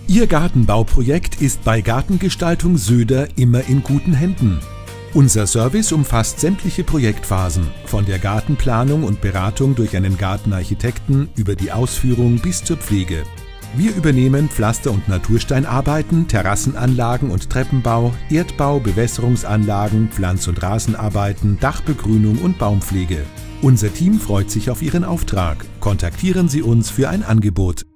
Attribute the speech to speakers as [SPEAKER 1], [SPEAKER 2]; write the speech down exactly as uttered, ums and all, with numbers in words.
[SPEAKER 1] Ihr Gartenbauprojekt ist bei Gartengestaltung Söder immer in guten Händen. Unser Service umfasst sämtliche Projektphasen, von der Gartenplanung und Beratung durch einen Gartenarchitekten über die Ausführung bis zur Pflege. Wir übernehmen Pflaster- und Natursteinarbeiten, Terrassenanlagen und Treppenbau, Erdbau, Bewässerungsanlagen, Pflanz- und Rasenarbeiten, Dachbegrünung und Baumpflege. Unser Team freut sich auf Ihren Auftrag. Kontaktieren Sie uns für ein Angebot.